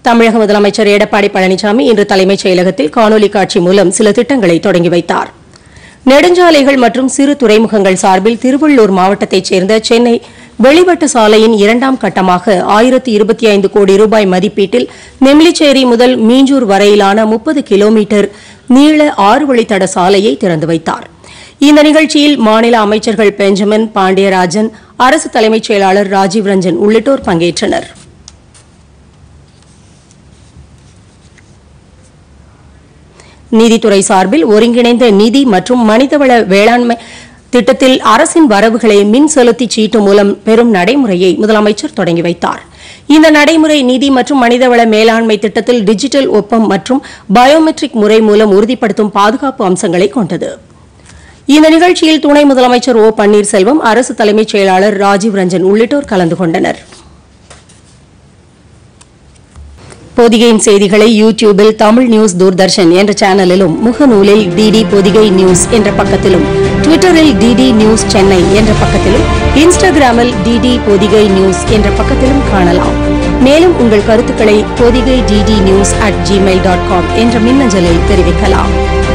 தமிழக முதலமைச்சர் எடப்பாடி பழனிசாமி இன்று தலைமைச் செயலகத்தில் காணொலி காட்சி மூலம் சில திட்டங்களை தொடங்கி வைத்தார். நெடுஞ்சாலைகள் மற்றும் சிறு துறைமுகங்கள் சார்பில் திருவள்ளூர் மாவட்டத்தைச் சேர்ந்த சென்னை வெளிவட்ட சாலையின் 2ஆம் கட்டமாக 1025 கோடி ரூபாய் மதிப்பீட்டில் நெமிலிச்சேரி முதல் மீஞ்சூர் வரையிலான 30 கிலோமீட்டர் நீள 6 வழித்தட சாலையை திறந்து வைத்தார். இந்த நிகழ்ச்சியில் மாநில அமைச்சர்கள் பெஞ்சமின் பாண்டியராஜன், அரசு தலைமைச் செயலாளர் ராஜீவ் ரஞ்சன் உள்ளிட்டோர் பங்கேற்றனர். நீதித்துறை சார்பில் ஒருங்கிணைந்த நிதி மற்றும் மனிதவள வேளாண்மை திட்டத்தில் அரசின் வரவுகளை மின் செலுத்தி சீட்டு மூலம் பெறும் நடைமுறையை முதலமைச்சர் தொடங்கி வைத்தார். இந்த நடைமுறை நிதி மற்றும் மனிதவள மேலாண்மை திட்டத்தில் டிஜிட்டல் ஒப்பம் மற்றும் பயோமெட்ரிக் முறை மூலம் உறுதிப்படுத்தும் பாதுகாப்பு அம்சங்களை கொண்டது. இந்த நிகழ்ச்சியில் துணை முதலமைச்சர் ஓ பன்னீர்செல்வம், அரசு தலைமைச் செயலாளர் ராஜீவ் ரஞ்சன் உள்ளிட்டோர் கலந்து கொண்டனர். பொதிகையின் செய்திகளை யூடியூபில் தமிழ் நியூஸ் தூர்தர்ஷன் என்ற சேனலிலும், முகநூலில் டிடி பொதிகை நியூஸ் என்ற பக்கத்திலும், ட்விட்டரில் டிடி நியூஸ் சென்னை என்ற பக்கத்திலும், இன்ஸ்டாகிராமில் டிடி பொதிகை நியூஸ் என்ற பக்கத்திலும் காணலாம். மேலும் உங்கள் கருத்துக்களை பொதிகை dd news@gmail.com என்ற மின்னஞ்சலில் தெரிவிக்கலாம்.